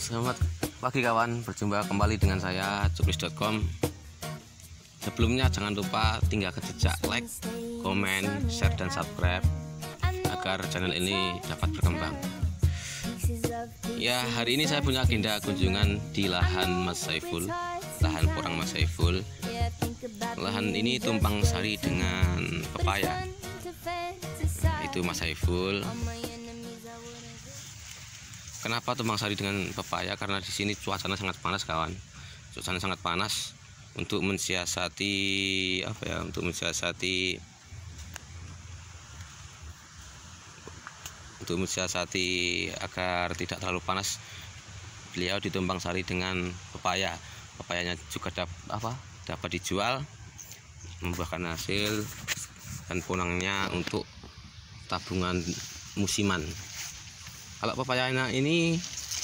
Selamat pagi kawan, berjumpa kembali dengan saya cuklis.com. Sebelumnya jangan lupa tinggalkan jejak like, komen, share, dan subscribe agar channel ini dapat berkembang. Ya, hari ini saya punya agenda kunjungan di lahan Mas Saiful, lahan porang Mas Saiful. Lahan ini tumpang sari dengan pepaya. Nah, itu Mas Saiful. Kenapa tumpang sari dengan pepaya? Karena di sini cuacanya sangat panas kawan. Cuacanya sangat panas untuk mensiasati agar tidak terlalu panas. Beliau ditumpang sari dengan pepaya. Pepayanya juga dapat dijual, membuahkan hasil, dan punangnya untuk tabungan musiman. Kalau pepayanya ini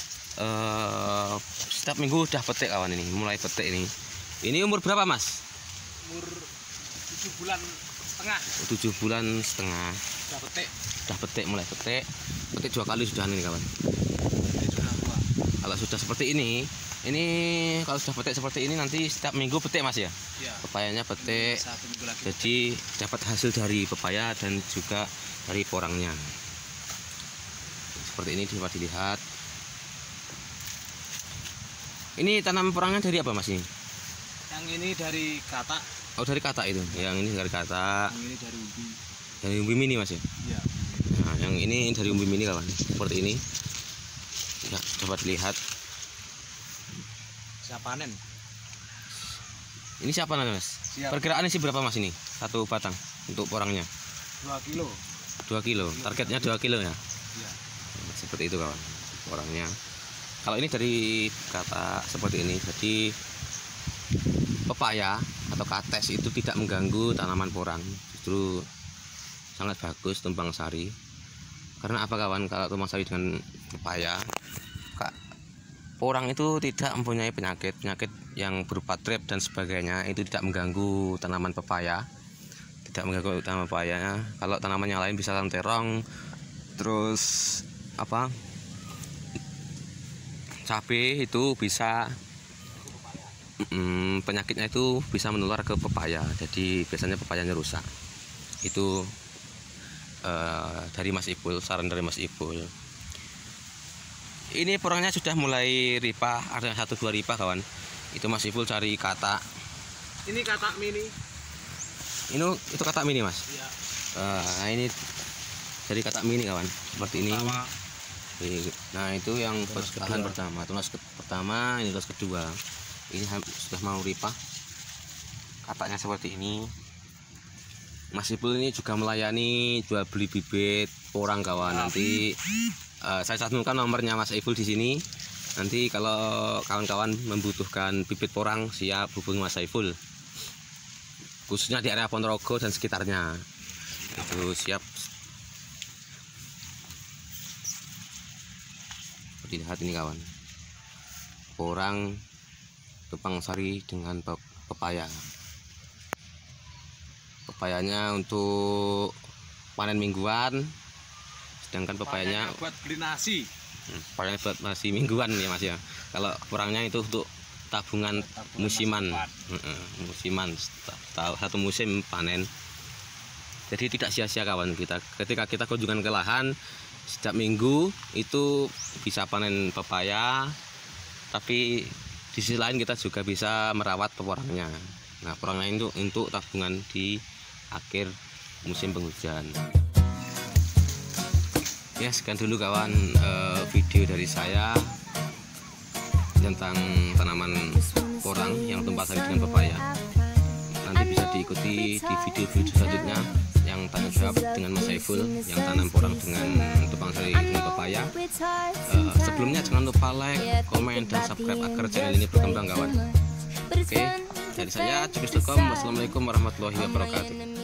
setiap minggu udah petik kawan, ini mulai petik ini. Ini umur berapa Mas? Umur 7 bulan setengah. 7 bulan setengah. Udah petik, mulai petik. Petik 2 kali sudah ini kawan. Kalau sudah seperti ini kalau sudah petik seperti ini nanti setiap minggu petik Mas ya? Ya. Pepayanya petik. 1 minggu lagi. Jadi dapat hasil dari pepaya dan juga dari porangnya. Seperti ini dapat dilihat. Ini tanam porangnya dari apa Mas ini? Yang ini dari katak. Oh, dari katak itu. Yang ini dari katak. Yang ini dari umbi. Dari umbi mini Mas ya? Ya. Nah, yang ini dari umbi mini kawan. Seperti ini. Ya, dapat dilihat. Siap panen. Ini siapa namanya Mas? Siap. Perkiraan sih berapa Mas ini? Satu batang untuk porangnya? 2 kilo. 2 kilo. Targetnya 2 kilo ya? Ya. Seperti itu kawan porangnya. Kalau ini dari kata seperti ini, jadi pepaya atau kates itu tidak mengganggu tanaman porang, justru sangat bagus tumpang sari. Karena apa kawan? Kalau tumpang sari dengan pepaya, porang itu tidak mempunyai penyakit yang berupa trap dan sebagainya, itu tidak mengganggu tanaman pepaya, tidak mengganggu tanaman pepayanya. Kalau tanaman yang lain bisa terong, terus cabai itu bisa penyakitnya itu bisa menular ke pepaya, jadi biasanya pepayanya rusak. Itu dari Mas Ipul, saran dari Mas Ipul. Ini porangnya sudah mulai ripah, ada 1-2 ripah kawan. Itu Mas Ipul cari katak. Ini katak mini. Itu katak mini Mas. Ya. Nah, ini dari katak mini kawan, seperti ini. Nah, itu yang lahan pertama, tunas pertama, ini tunas kedua. Ini sudah mau ripah. Kataknya seperti ini. Mas Ipul ini juga melayani jual beli bibit porang kawan. Nanti saya cantumkan nomornya Mas Ipul di sini. Nanti kalau kawan-kawan membutuhkan bibit porang, siap hubungi Mas Ipul. Khususnya di area Ponorogo dan sekitarnya. Itu siap. Dilihat ini kawan, porang tumpang sari dengan pepaya. Pepayanya untuk panen mingguan, sedangkan pepayanya buat beli nasi. Pepayanya buat nasi mingguan ya Mas ya. Kalau porangnya itu untuk tabungan musiman. Musiman satu musim panen. Jadi tidak sia-sia kawan, ketika kita kunjungan ke lahan setiap minggu itu bisa panen pepaya, tapi di sisi lain kita juga bisa merawat porangnya. Nah, porangnya itu untuk tabungan di akhir musim penghujan. Ya, sekian dulu kawan video dari saya tentang tanaman porang yang tumpang sari dengan pepaya. Nanti bisa diikuti di video-video selanjutnya yang tanya jawab dengan Mas Saiful, yang tanam porang dengan tumpang sari dengan pepaya. Sebelumnya jangan lupa like, komen, dan subscribe agar channel ini berkembang kawan. Oke, dari saya cuklis.com. Wassalamualaikum warahmatullahi wabarakatuh.